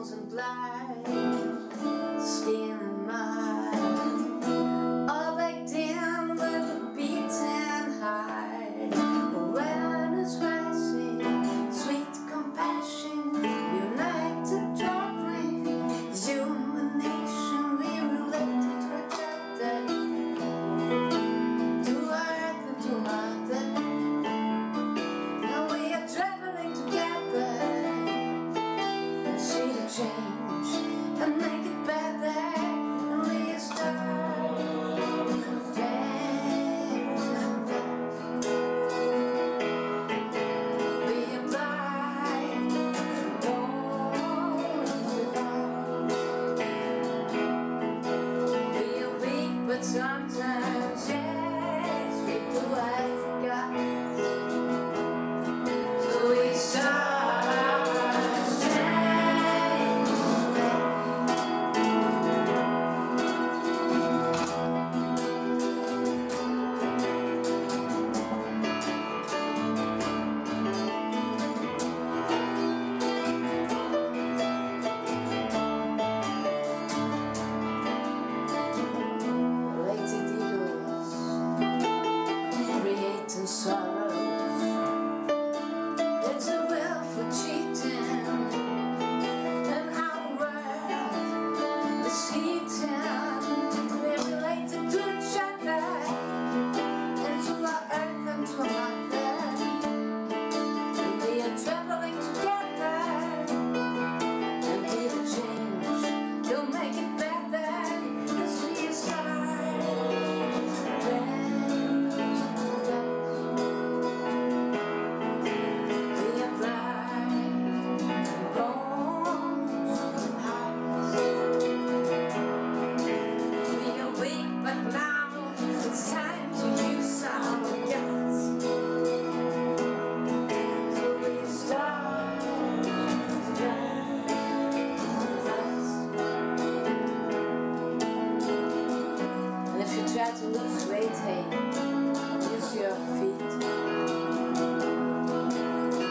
and blind, skin and mind, all baked in with a beating heart. Awareness rising, sweet compassion, united drawing, human nation, we related to each other, to earth and to mother. Now we are traveling together, see the change and make it better, and we start dancing. We apply we are weak, but sometimes, yes, we do have forgot. So we start sorrows. There's a will for cheating, and our world is heating. We're related to each other, and to our earth and to our mother. And we are traveling together, and be the change, you'll make it better, as we start. But now it's time to use our guts. So we start and if you try to lose weight, hey, use your feet.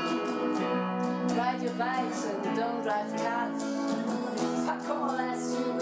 Ride your bikes and don't drive cars. Fuck all as you